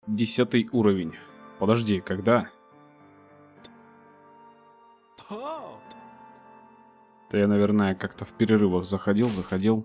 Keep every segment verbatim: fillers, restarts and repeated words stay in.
Десятый уровень. Подожди, когда? Да я, наверное, как-то в перерывах заходил, заходил.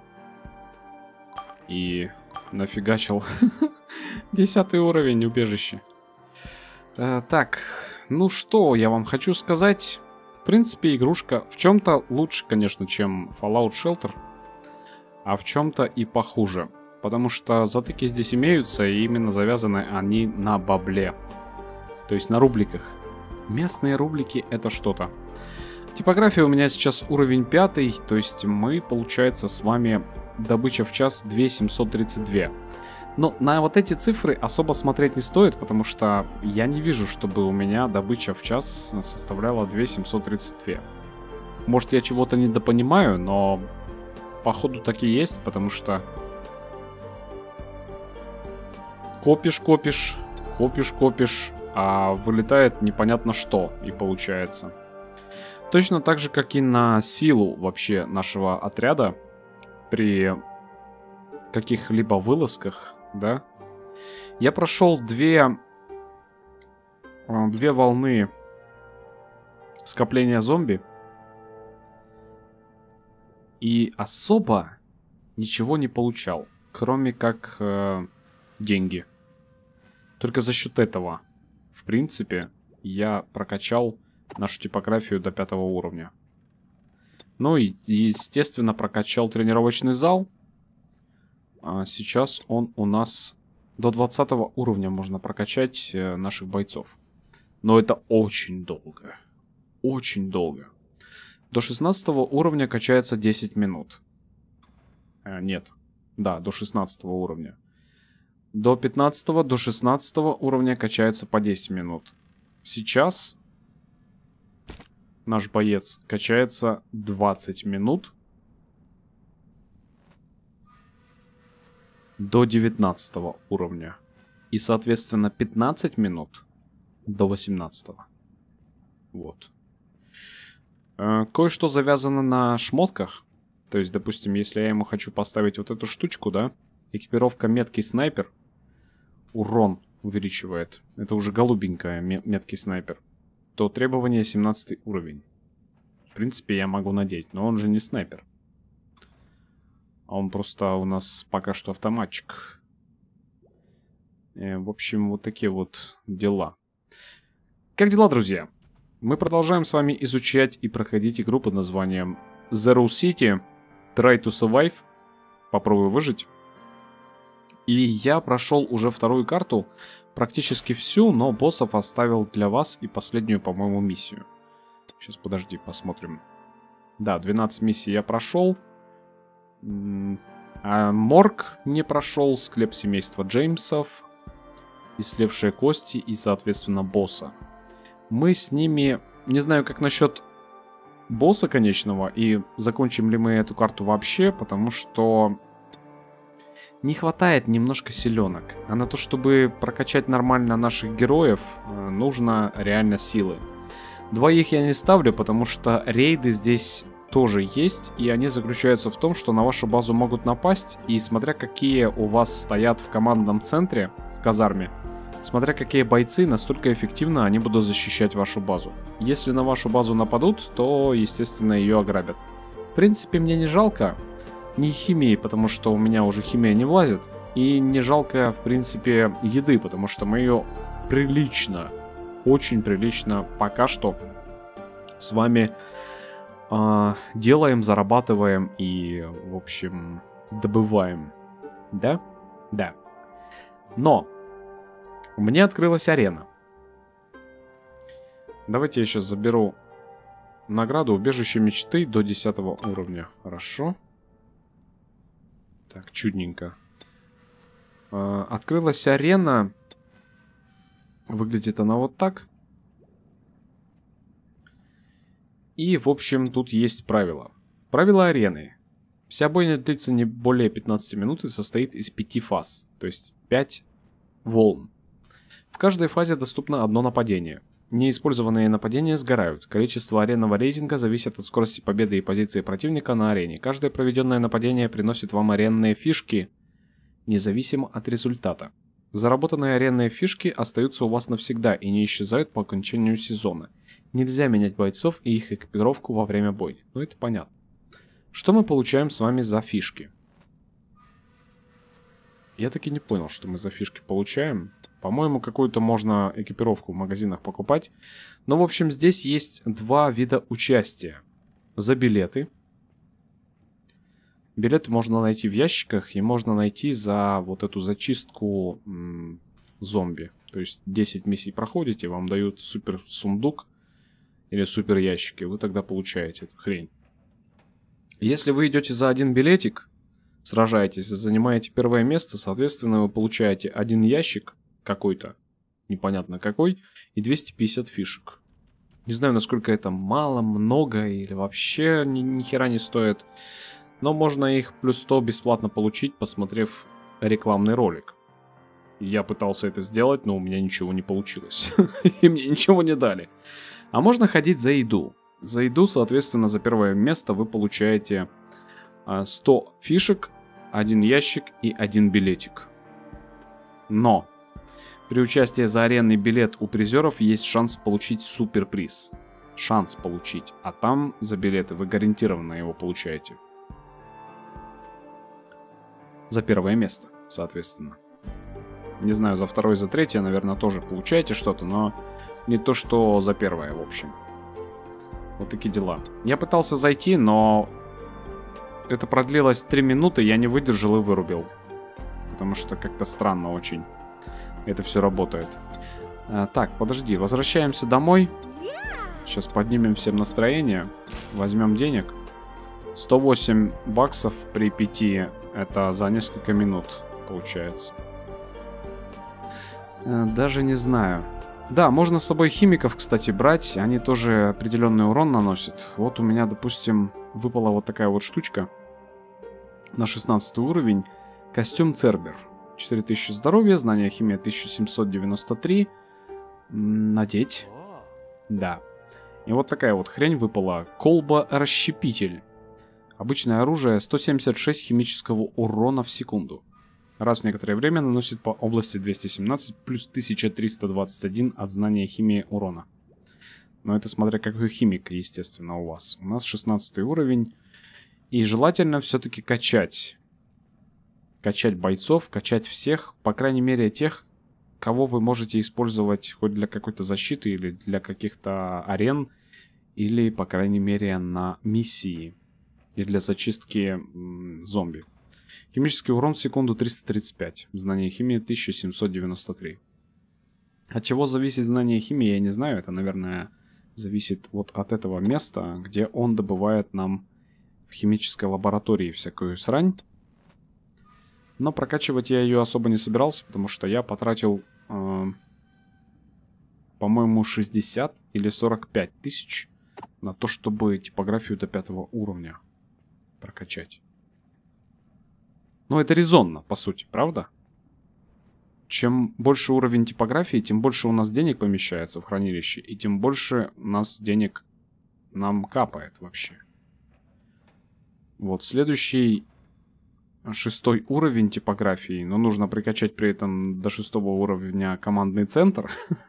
И нафигачил. Десятый уровень, убежище. А, так, ну что я вам хочу сказать. В принципе, игрушка в чем-то лучше, конечно, чем Fallout Shelter. А в чем-то и похуже. Потому что затыки здесь имеются, и именно завязаны они на бабле. То есть на рубликах. Местные рублики — это что-то. Типография у меня сейчас уровень пятый, то есть мы, получается, с вами добыча в час две тысячи семьсот тридцать два. Но на вот эти цифры особо смотреть не стоит, потому что я не вижу, чтобы у меня добыча в час составляла две тысячи семьсот тридцать два. Может, я чего-то недопонимаю, но походу так и есть, потому что копишь, копишь, копишь, копишь, а вылетает непонятно что, и получается. Точно так же, как и на силу вообще нашего отряда при каких-либо вылазках, да. Я прошел две, две волны скопления зомби. И особо ничего не получал, кроме как э, деньги. Только за счет этого, в принципе, я прокачал нашу типографию до пятого уровня. Ну и, естественно, прокачал тренировочный зал. А сейчас он у нас до двадцатого уровня можно прокачать э, наших бойцов. Но это очень долго. Очень долго. До шестнадцатого уровня качается десять минут. А, нет. Да, до шестнадцатого уровня. До пятнадцатого, до шестнадцатого уровня качается по десять минут. Сейчас наш боец качается двадцать минут. До девятнадцатого уровня. И, соответственно, пятнадцать минут до восемнадцатого. Вот. Э, кое-что завязано на шмотках. То есть, допустим, если я ему хочу поставить вот эту штучку, да, экипировка меткий снайпер, урон увеличивает. Это уже голубенькая меткий снайпер. То требование семнадцатый уровень. В принципе, я могу надеть, но он же не снайпер. А он просто у нас пока что автоматчик. Э, в общем, вот такие вот дела. Как дела, друзья? Мы продолжаем с вами изучать и проходить игру под названием Zero City Try to Survive. Попробую выжить. И я прошел уже вторую карту, практически всю, но боссов оставил для вас и последнюю, по-моему, миссию. Сейчас, подожди, посмотрим. Да, двенадцать миссий я прошел. А морг не прошел, склеп семейства Джеймсов, ислевшие кости и, соответственно, босса. Мы с ними... Не знаю, как насчет босса конечного, и закончим ли мы эту карту вообще, потому что... Не хватает немножко силенок. А на то, чтобы прокачать нормально наших героев, нужно реально силы. Двоих я не ставлю, потому что рейды здесь тоже есть. И они заключаются в том, что на вашу базу могут напасть. И смотря какие у вас стоят в командном центре, в казарме, смотря какие бойцы, настолько эффективно они будут защищать вашу базу. Если на вашу базу нападут, то, естественно, ее ограбят. В принципе, мне не жалко. Не химии, потому что у меня уже химия не влазит. И не жалко, в принципе, еды, потому что мы ее прилично, очень прилично пока что с вами э, делаем, зарабатываем и, в общем, добываем. Да? Да. Но у меня открылась арена. Давайте я сейчас заберу награду убежище мечты до десятого уровня. Хорошо. Так, чудненько. Э, открылась арена. Выглядит она вот так. И, в общем, тут есть правила. Правила арены. Вся бойня длится не более пятнадцати минут и состоит из пяти фаз. То есть пять волн. В каждой фазе доступно одно нападение. Неиспользованные нападения сгорают. Количество аренного рейтинга зависит от скорости победы и позиции противника на арене. Каждое проведенное нападение приносит вам аренные фишки, независимо от результата. Заработанные аренные фишки остаются у вас навсегда и не исчезают по окончанию сезона. Нельзя менять бойцов и их экипировку во время боя. Ну это понятно. Что мы получаем с вами за фишки? Я таки не понял, что мы за фишки получаем. По-моему, какую-то можно экипировку в магазинах покупать. Но, в общем, здесь есть два вида участия. За билеты. Билеты можно найти в ящиках, и можно найти за вот эту зачистку м, зомби. То есть десять миссий проходите, вам дают супер сундук или супер ящики. Вы тогда получаете эту хрень. Если вы идете за один билетик, сражаетесь и занимаете первое место, соответственно, вы получаете один ящик какой-то, непонятно какой, и двести пятьдесят фишек. Не знаю, насколько это мало, много или вообще ни, ни хера не стоит. Но можно их плюс сто бесплатно получить, посмотрев рекламный ролик. Я пытался это сделать, но у меня ничего не получилось. И мне ничего не дали. А можно ходить за еду. За еду, соответственно, за первое место вы получаете сто фишек, один ящик и один билетик. Но при участии за аренный билет у призеров есть шанс получить суперприз. Шанс получить. А там за билеты вы гарантированно его получаете. За первое место, соответственно. Не знаю, за второе, за третье, наверное, тоже получаете что-то, но не то, что за первое, в общем. Вот такие дела. Я пытался зайти, но это продлилось три минуты, я не выдержал и вырубил. Потому что как-то странно очень это все работает. А, так, подожди, возвращаемся домой. Сейчас поднимем всем настроение. Возьмем денег. сто восемь баксов при пяти. Это за несколько минут получается. Даже не знаю. Да, можно с собой химиков, кстати, брать. Они тоже определенный урон наносят. Вот у меня, допустим, выпала вот такая вот штучка. На шестнадцатый уровень. Костюм Цербер. четыре тысячи здоровья, знание химии тысяча семьсот девяносто три. Надеть. Да. И вот такая вот хрень выпала. Колба-расщепитель. Обычное оружие, сто семьдесят шесть химического урона в секунду. Раз в некоторое время наносит по области двести семнадцать плюс тысяча триста двадцать один от знания химии урона. Но это смотря какой химик, естественно, у вас. У нас шестнадцатый уровень. И желательно все-таки качать. Качать бойцов, качать всех. По крайней мере тех, кого вы можете использовать хоть для какой-то защиты или для каких-то арен. Или, по крайней мере, на миссии. И для зачистки м, зомби. Химический урон в секунду триста тридцать пять. Знание химии тысяча семьсот девяносто три. От чего зависит знание химии, я не знаю. Это, наверное, зависит вот от этого места, где он добывает нам в химической лаборатории всякую срань. Но прокачивать я ее особо не собирался, потому что я потратил, э, по-моему, шестьдесят или сорок пять тысяч на то, чтобы типографию до пятого уровня прокачать. Но это резонно, по сути, правда? Чем больше уровень типографии, тем больше у нас денег помещается в хранилище, и тем больше у нас денег нам капает вообще. Вот, следующий шестой уровень типографии, но нужно прикачать при этом до шестого уровня командный центр,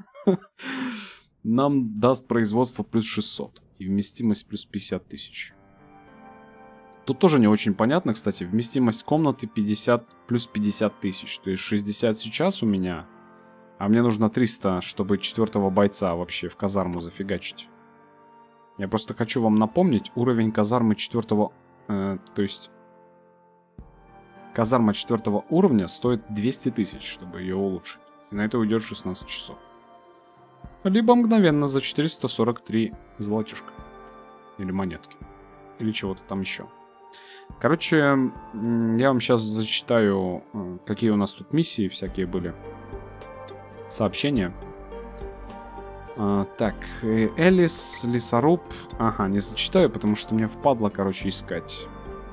нам даст производство плюс шестьсот и вместимость плюс пятьдесят тысяч. Тут тоже не очень понятно, кстати, вместимость комнаты пятьдесят плюс пятьдесят тысяч, то есть шестьдесят сейчас у меня, а мне нужно триста, чтобы четвертого бойца вообще в казарму зафигачить. Я просто хочу вам напомнить, уровень казармы четвертого, э, то есть казарма четвертого уровня стоит двести тысяч, чтобы ее улучшить, и на это уйдет шестнадцать часов. Либо мгновенно за четыреста сорок три золотишка. Или монетки. Или чего-то там еще. Короче, я вам сейчас зачитаю, какие у нас тут миссии всякие были. Сообщения. А, так, Элис, лесоруб. Ага, не зачитаю, потому что мне впадло, короче, искать.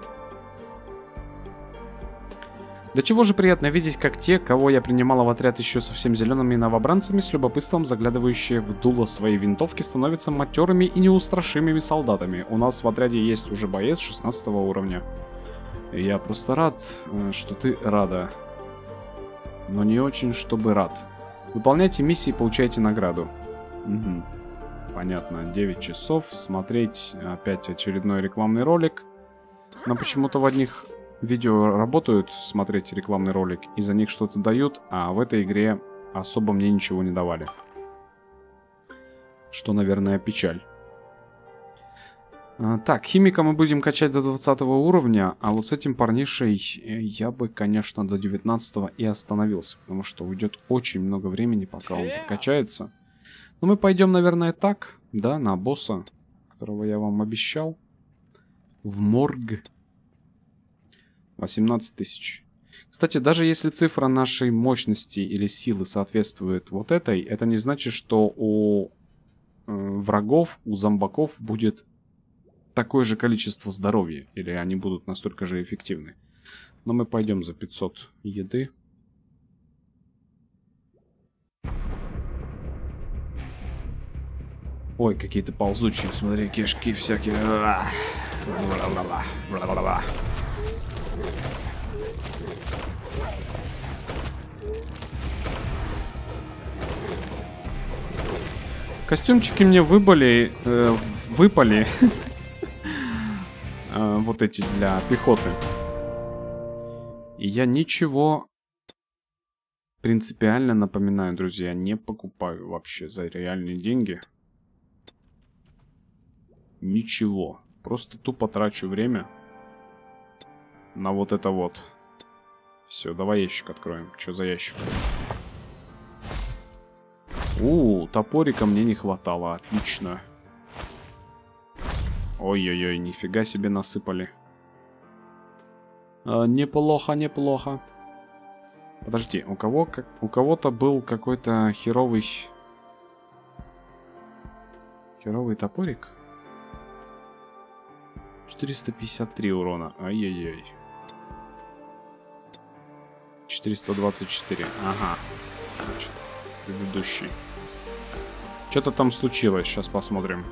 До чего же приятно видеть, как те, кого я принимала в отряд еще совсем зелеными новобранцами, с любопытством заглядывающие в дуло своей винтовки, становятся матерыми и неустрашимыми солдатами. У нас в отряде есть уже боец шестнадцатого уровня. И я просто рад, что ты рада. но не очень, чтобы рад. Выполняйте миссии и получайте награду. Угу. Понятно, девять часов. Смотреть опять очередной рекламный ролик. Но почему-то в одних видео работают смотреть рекламный ролик, и за них что-то дают, а в этой игре особо мне ничего не давали. Что, наверное, печаль. А, так, химика мы будем качать до двадцатого уровня, а вот с этим парнишей я бы, конечно, до девятнадцатого и остановился, потому что уйдет очень много времени, пока он прокачается. Но мы пойдем, наверное, так, да, на босса, которого я вам обещал. В морг. восемнадцать тысяч. Кстати, даже если цифра нашей мощности или силы соответствует вот этой, это не значит, что у э, врагов, у зомбаков будет такое же количество здоровья. Или они будут настолько же эффективны. Но мы пойдем за пятьсот еды. Ой, какие-то ползучие, смотри, кишки всякие. Костюмчики мне выбыли, э, выпали. Вот эти для пехоты. И я ничего принципиально, напоминаю, друзья, не покупаю вообще за реальные деньги. Ничего. Просто тупо трачу время на вот это вот. Все, давай ящик откроем. Что за ящик? У, топорика мне не хватало. Отлично. Ой-ой-ой, нифига себе насыпали. А, неплохо, неплохо. Подожди, у кого как у кого-то был какой-то херовый херовый топорик? четыреста пятьдесят три урона. Ай-яй-яй. четыреста двадцать четыре. Ага. Значит, предыдущий. Что-то там случилось. Сейчас посмотрим.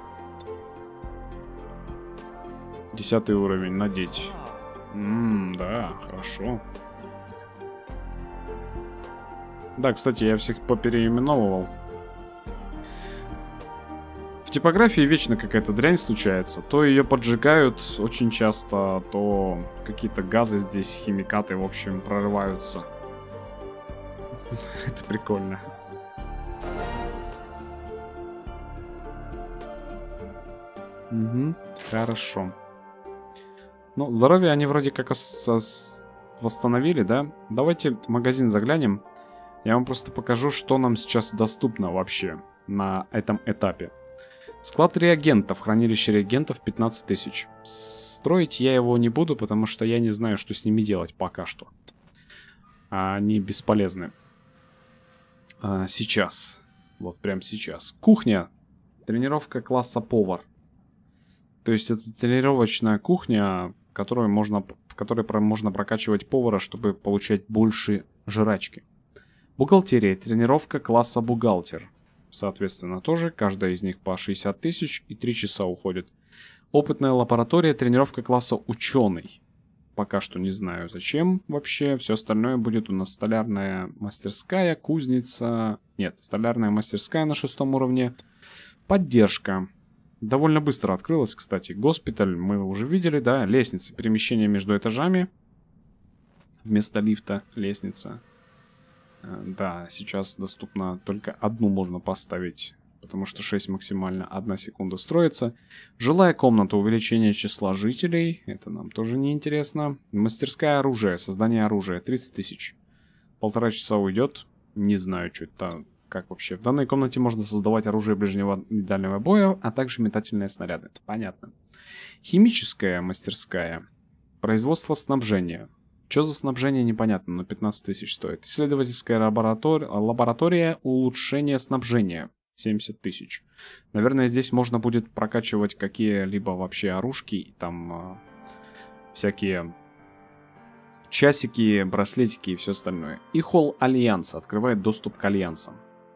Десятый уровень. Надеть. Ммм, да, хорошо. Да, кстати, я всех попереименовывал. В типографии вечно какая-то дрянь случается. То ее поджигают очень часто, то какие-то газы здесь, химикаты, в общем, прорываются. Это прикольно. Угу, хорошо. Ну, здоровье они вроде как восстановили, да? Давайте в магазин заглянем. Я вам просто покажу, что нам сейчас доступно вообще на этом этапе. Склад реагентов, хранилище реагентов пятнадцать тысяч. Строить я его не буду, потому что я не знаю, что с ними делать пока что. Они бесполезны. А, сейчас. Вот прямо сейчас. Кухня. Тренировка класса повар. То есть это тренировочная кухня, которую можно, в которой можно прокачивать повара, чтобы получать больше жрачки. Бухгалтерия. Тренировка класса бухгалтер. Соответственно, тоже каждая из них по шестьдесят тысяч и три часа уходит. Опытная лаборатория. Тренировка класса ученый. Пока что не знаю зачем вообще. Все остальное будет у нас столярная мастерская, кузница. Нет, столярная мастерская на шестом уровне. Поддержка. Довольно быстро открылась, кстати. Госпиталь мы уже видели, да. Лестница. Перемещение между этажами. Вместо лифта лестница. Да, сейчас доступно только одну можно поставить, потому что шесть максимально, одна секунда строится. Жилая комната, увеличение числа жителей, это нам тоже не интересно. Мастерская оружия, создание оружия, тридцать тысяч. Полтора часа уйдет, не знаю, что это, как вообще. В данной комнате можно создавать оружие ближнего и дальнего боя, а также метательные снаряды. Понятно. Химическая мастерская, производство снабжения. Что за снабжение, непонятно, но пятнадцать тысяч стоит. Исследовательская лаборатория, лаборатория улучшения снабжения. семьдесят тысяч. Наверное, здесь можно будет прокачивать какие-либо вообще оружки. Там э, всякие часики, браслетики и все остальное. И холл Альянса открывает доступ к Альянсам.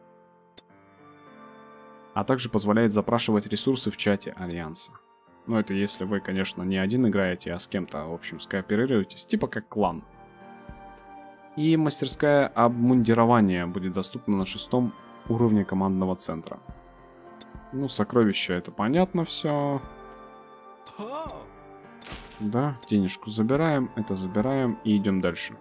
А также позволяет запрашивать ресурсы в чате Альянса. Ну, это если вы, конечно, не один играете, а с кем-то, в общем, скооперируетесь. Типа как клан. И мастерская обмундирования будет доступна на шестом уровне командного центра. Ну, сокровища, это понятно все. Да, денежку забираем, это забираем и идем дальше.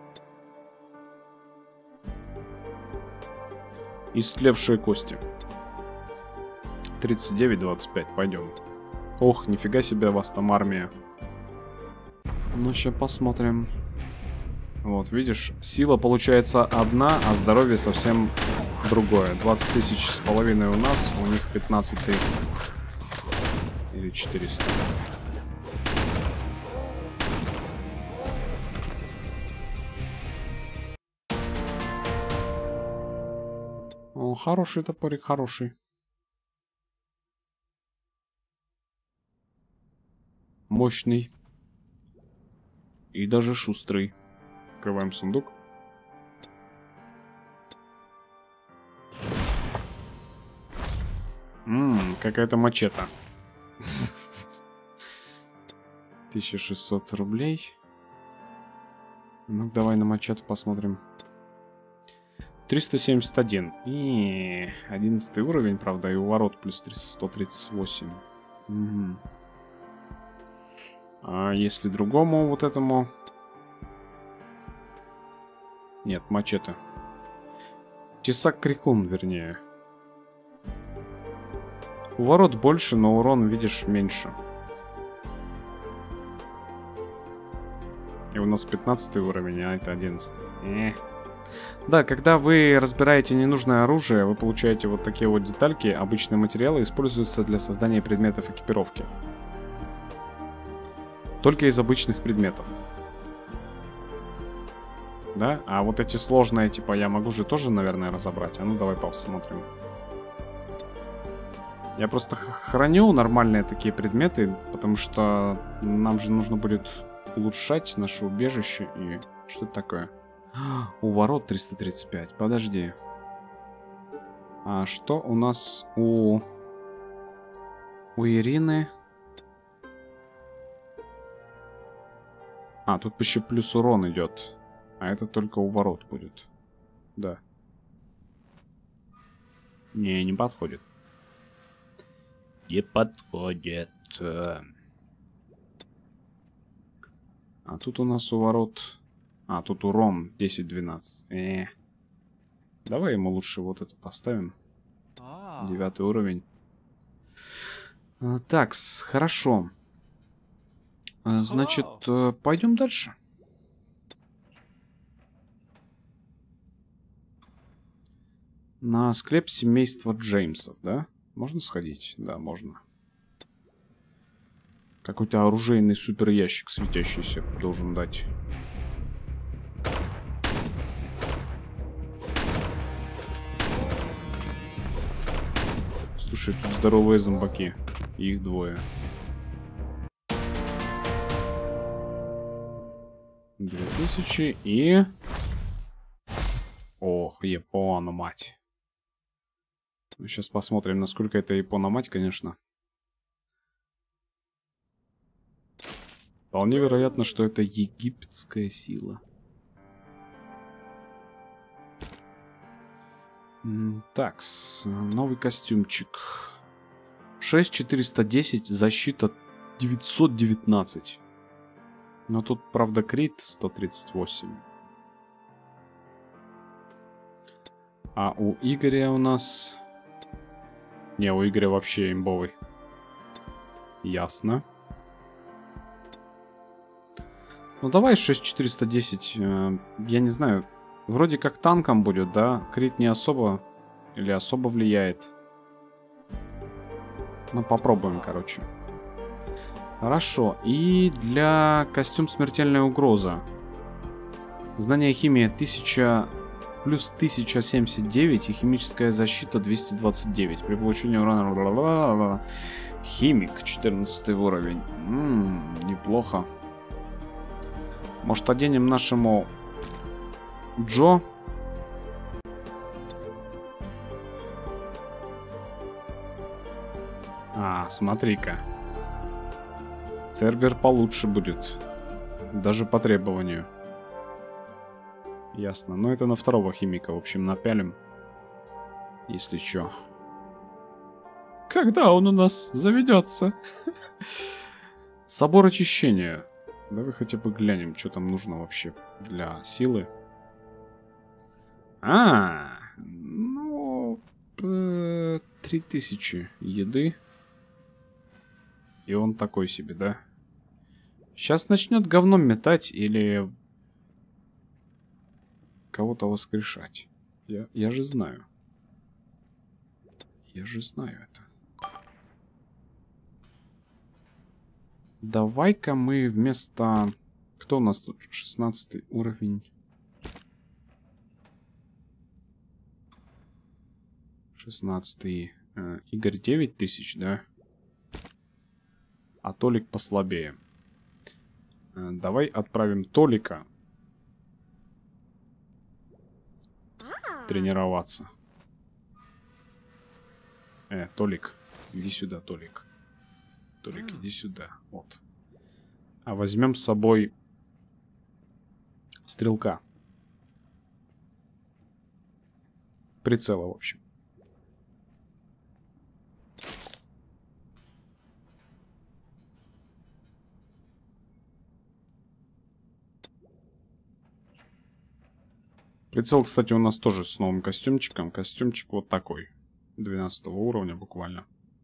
Истлевшие кости. тридцать девять двадцать пять, пойдем. Ох, нифига себе, вас там армия. Ну, сейчас посмотрим. Вот, видишь, сила получается одна, а здоровье совсем другое. двадцать тысяч с половиной у нас, у них пятнадцать триста. Или четыреста. О, хороший топорик, хороший. Мощный. И даже шустрый. Открываем сундук. Ммм, какая-то мачете. тысяча шестьсот рублей. Ну, давай на мачете посмотрим. триста семьдесят один. И одиннадцатый уровень, правда, и у ворот плюс сто тридцать восемь. Угу. А если другому вот этому... Нет, мачете. Тесак крикун, вернее. У ворот больше, но урон, видишь, меньше. И у нас пятнадцатый уровень, а это одиннадцатый. Э. Да, когда вы разбираете ненужное оружие, вы получаете вот такие вот детальки. Обычные материалы используются для создания предметов экипировки. Только из обычных предметов. Да? А вот эти сложные, типа, я могу же тоже, наверное, разобрать. А ну, давай посмотрим. Я просто храню нормальные такие предметы, потому что нам же нужно будет улучшать наше убежище. И что это такое? У ворот триста тридцать пять. Подожди. А что у нас у... У Ирины... А, тут еще плюс урон идет. А это только у ворот будет. Да. Не, не подходит. Не подходит. А тут у нас у ворот... А, тут урон десять двенадцать. Э. Давай ему лучше вот это поставим. Девятый уровень. А, так, хорошо. А, значит, пойдем дальше. На склеп семейства Джеймсов, да? Можно сходить? Да, можно. Какой-то оружейный супер ящик светящийся должен дать. Слушай, тут здоровые зомбаки. Их двое. Две тысячи и... Ох, Япона, мать. Сейчас посмотрим, насколько это Япона, мать, конечно. Вполне вероятно, что это египетская сила. Так, новый костюмчик. шесть четыреста десять, защита девятьсот девятнадцать. Но тут, правда, крит сто тридцать восемь. А у Игоря у нас... Не, у Игоря вообще имбовый. Ясно. Ну давай шесть четыреста десять. Э, я не знаю. Вроде как танком будет, да? Крит не особо... Или особо влияет. Ну попробуем, короче. Хорошо. И для костюм смертельная угроза. Знание химии тысяча... Плюс тысяча семьдесят девять и химическая защита двести двадцать девять. При получении урона... Химик, четырнадцатый уровень. М-м, неплохо. Может, оденем нашему Джо? А, смотри-ка. Цербер получше будет. Даже по требованию. Ясно. Но это на второго химика, в общем, напялим. Если чё. Когда он у нас заведется? Собор очищения. Давай хотя бы глянем, что там нужно вообще для силы. А, ну, три тысячи еды. И он такой себе, да? Сейчас начнет говном метать или кого-то воскрешать. Я, я же знаю. Я же знаю это. Давай-ка мы вместо... Кто у нас тут? шестнадцатый уровень. шестнадцатый. Э, Игорь девять тысяч, да? А Толик послабее. Э, давай отправим Толика тренироваться. Э, Толик, иди сюда, Толик. Толик, иди сюда. Вот. А возьмем с собой стрелка. Прицела, в общем. Прицел, кстати, у нас тоже с новым костюмчиком. Костюмчик вот такой. двенадцатого уровня буквально.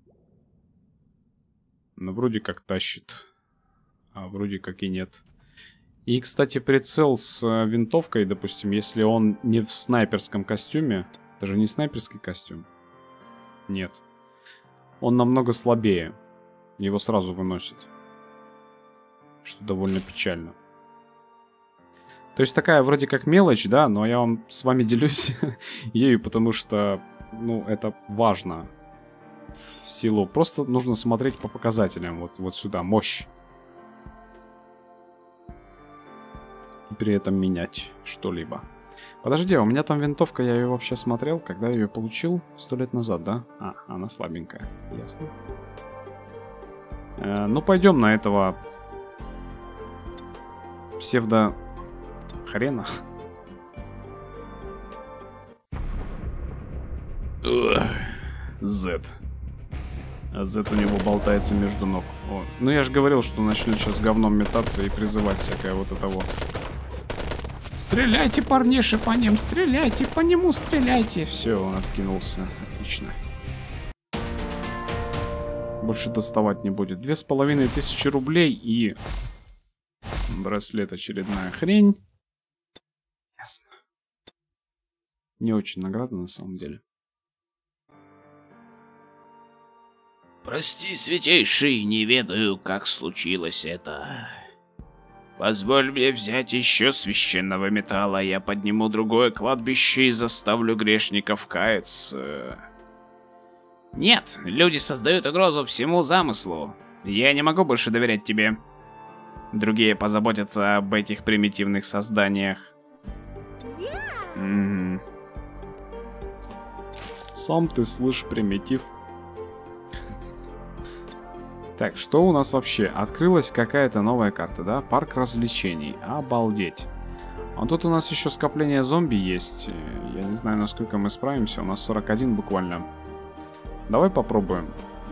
Но вроде как тащит. А вроде как и нет. И, кстати, прицел с винтовкой, допустим, если он не в снайперском костюме. Это же не снайперский костюм. Нет. Он намного слабее. Его сразу выносит. Что довольно печально. То есть такая вроде как мелочь, да, но я вам с вами делюсь ею, потому что, ну, это важно. В силу. Просто нужно смотреть по показателям. Вот, вот сюда. Мощь. И при этом менять что-либо. Подожди, у меня там винтовка, я ее вообще смотрел, когда я ее получил сто лет назад, да? А, она слабенькая. Ясно. Э, ну, пойдем на этого псевдо хрена. Z. А Z у него болтается между ног. О. Ну я же говорил, что начнет сейчас говном метаться и призывать всякое вот это вот. Стреляйте, парниши, по ним, стреляйте, по нему стреляйте. Все, он откинулся. Отлично. Больше доставать не будет. Две с половиной тысячи рублей и... браслет очередная хрень. Ясно. Не очень награда на самом деле. Прости, святейший, не ведаю, как случилось это. Позволь мне взять еще священного металла, я подниму другое кладбище и заставлю грешников каяться. Нет, люди создают угрозу всему замыслу. Я не могу больше доверять тебе. Другие позаботятся об этих примитивных созданиях. Mm-hmm. Сам ты слышь, примитив. Так, что у нас вообще? Открылась какая-то новая карта, да? Парк развлечений. Обалдеть. А тут у нас еще скопление зомби есть. Я не знаю, насколько мы справимся. У нас сорок один буквально. Давай попробуем.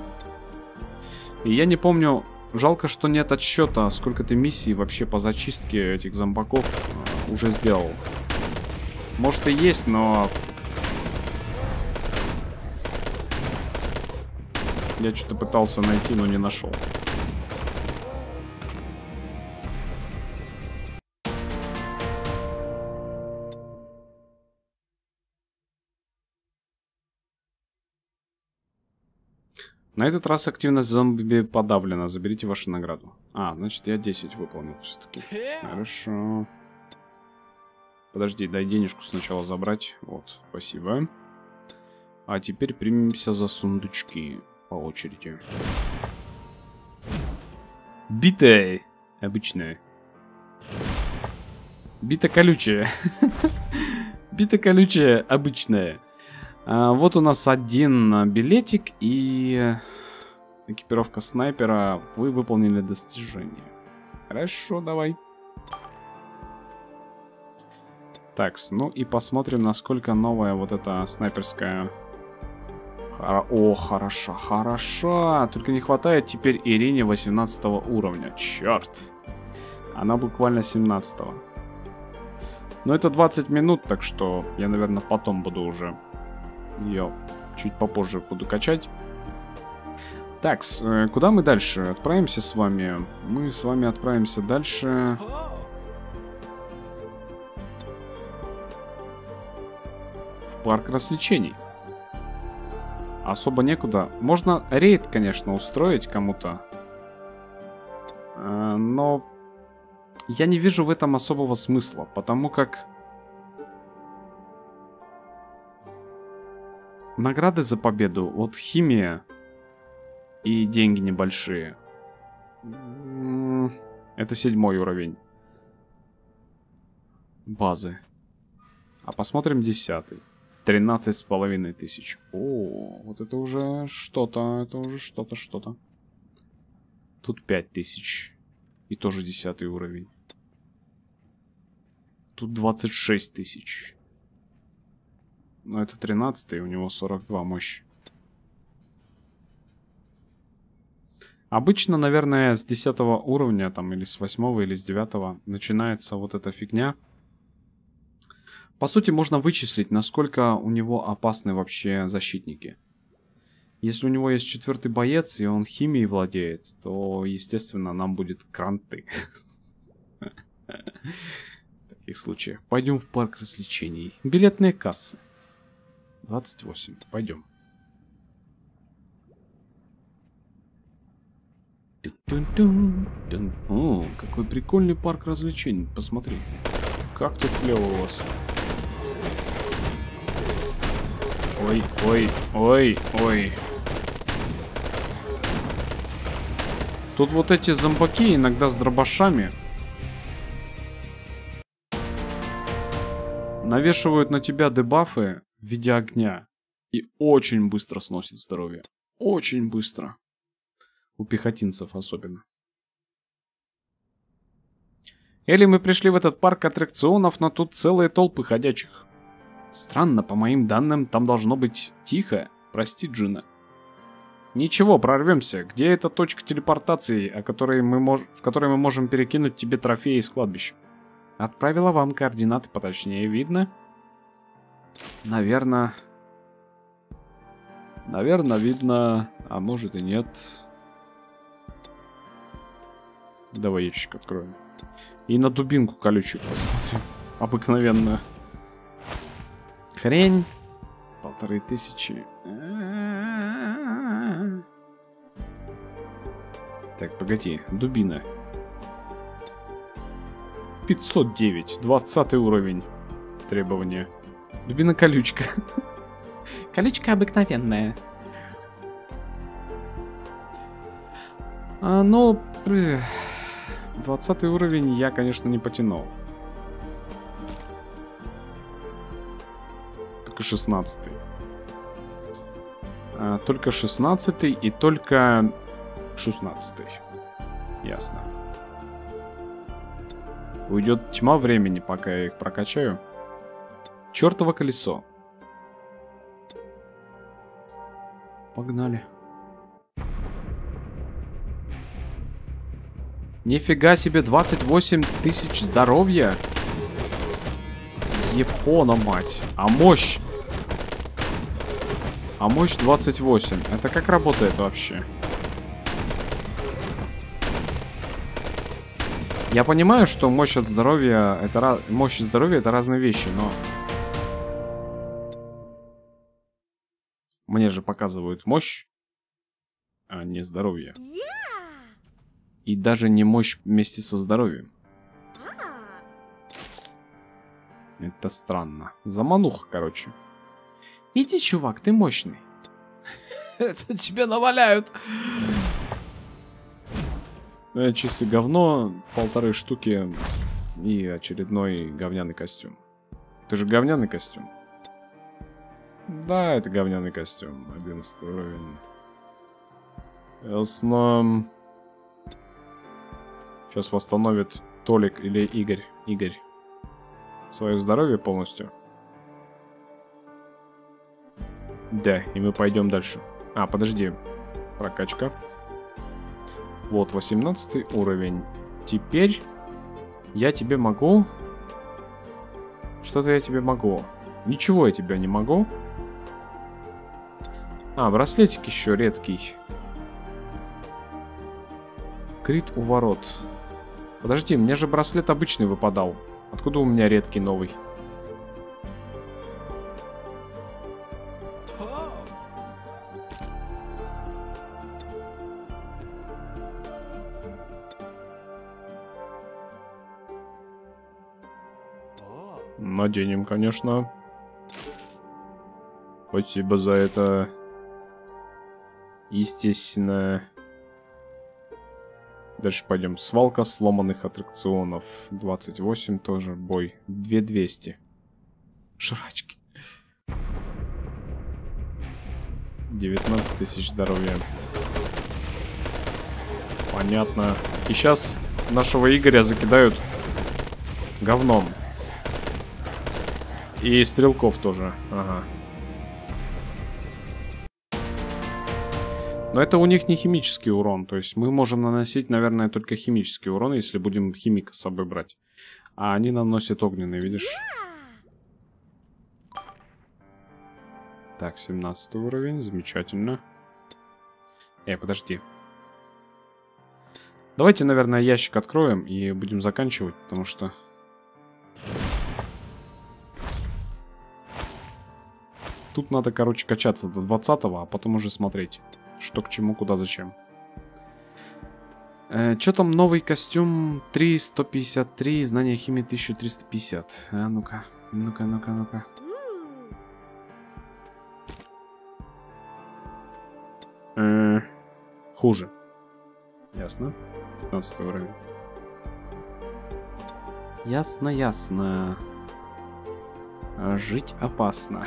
И я не помню... Жалко, что нет отсчета, сколько ты миссий вообще по зачистке этих зомбаков уже сделал. Может и есть, но... Я что-то пытался найти, но не нашел. На этот раз активность зомби подавлена. Заберите вашу награду. А, значит, я десять выполнил все-таки. Хорошо. Подожди, дай денежку сначала забрать. Вот, спасибо. А теперь примемся за сундучки по очереди. Битая. Обычная. Бита колючая. Бита колючая, обычная. А, вот у нас один билетик и экипировка снайпера. Вы выполнили достижение. Хорошо, давай. Так, ну и посмотрим, насколько новая вот эта снайперская... Хор... О, хороша, хороша. Только не хватает теперь Ирине восемнадцатого уровня. Черт. Она буквально семнадцатого. Но это двадцать минут, так что я, наверное, потом буду уже ее чуть попозже буду качать. Так, куда мы дальше? Отправимся с вами. Мы с вами отправимся дальше. В парк развлечений. Особо некуда. Можно рейд, конечно, устроить кому-то. Но я не вижу в этом особого смысла, потому как награды за победу, вот химия и деньги небольшие. Это седьмой уровень базы. А посмотрим десятый. тринадцать с половиной тысяч. О, вот это уже что-то, это уже что-то, что-то. Тут пять тысяч. И тоже десятый уровень. Тут двадцать шесть тысяч. Но это тринадцатый, у него сорок два мощь. Обычно, наверное, с десятого уровня, там, или с восьмого, или с девятого начинается вот эта фигня. По сути, можно вычислить, насколько у него опасны вообще защитники. Если у него есть четвертый боец, и он химией владеет, то, естественно, нам будет кранты. В таких случаях. Пойдем в парк развлечений. Билетные кассы. двадцать восемь. Пойдем. О, какой прикольный парк развлечений. Посмотри. Как тут клево у вас. Ой, ой, ой, ой. Тут вот эти зомбаки иногда с дробашами навешивают на тебя дебафы в виде огня. И очень быстро сносит здоровье. Очень быстро. У пехотинцев особенно. Или мы пришли в этот парк аттракционов, но тут целые толпы ходячих. Странно, по моим данным, там должно быть тихо. Прости, Джина. Ничего, прорвемся. Где эта точка телепортации, о которой мы мож... в которой мы можем перекинуть тебе трофеи из кладбища? Отправила вам координаты поточнее, видно? Наверное... Наверное, видно. А может и нет. Давай ящик откроем. И на дубинку колючую посмотрим. Обыкновенную. Хрень. Полторы тысячи. Так, погоди. Дубина. пятьсот девять. двадцатый уровень. Требования. Дубина-колючка. Колючка обыкновенная. А, ну... двадцатый уровень я, конечно, не потянул. Только шестнадцатый. А, только шестнадцатый и только шестнадцатый. Ясно. Уйдет тьма времени, пока я их прокачаю. Чёртово колесо. Погнали. Нифига себе, двадцать восемь тысяч здоровья. Япона, мать. А мощь? А мощь двадцать восемь. Это как работает вообще? Я понимаю, что мощь от здоровья... Это, мощь и здоровье это разные вещи, но... Мне же показывают мощь, а не здоровье. И даже не мощь вместе со здоровьем. Это странно. Замануха, короче. Иди, чувак, ты мощный. Это тебе наваляют. Часы говно, полторы штуки и очередной говняный костюм. Ты же говняный костюм? Да, это говняный костюм. одиннадцатый уровень. Ясно. Сейчас восстановит Толик или Игорь. Игорь. свое здоровье полностью. Да, и мы пойдем дальше. А, подожди. Прокачка. Вот, восемнадцатый уровень. Теперь я тебе могу... Что-то я тебе могу. Ничего я тебе не могу. А, браслетик еще редкий. Крит у ворот. Подожди, мне же браслет обычный выпадал. Откуда у меня редкий новый? Наденем, конечно. Спасибо за это. Естественно. Дальше пойдем. Свалка сломанных аттракционов. двадцать восемь тоже бой. две тысячи двести. Жрачки. девятнадцать тысяч здоровья. Понятно. И сейчас нашего Игоря закидают говном. И стрелков тоже. Ага. Но это у них не химический урон. То есть мы можем наносить, наверное, только химический урон, если будем химика с собой брать. А они наносят огненный, видишь? Так, семнадцатый уровень. Замечательно. Эй, подожди. Давайте, наверное, ящик откроем и будем заканчивать, потому что... Тут надо, короче, качаться до двадцатого, а потом уже смотреть, что к чему, куда, зачем. Э, Что там новый костюм? три сто пятьдесят три, знание химии тысяча триста пятьдесят. А ну-ка, ну-ка, ну-ка, ну-ка. Э, хуже. Ясно. пятнадцатый уровень. Ясно, ясно. Жить опасно.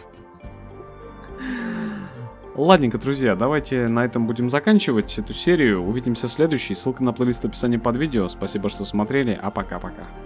Ладненько, друзья, давайте на этом будем заканчивать эту серию. Увидимся в следующей. Ссылка на плейлист в описании под видео. Спасибо, что смотрели, а пока-пока.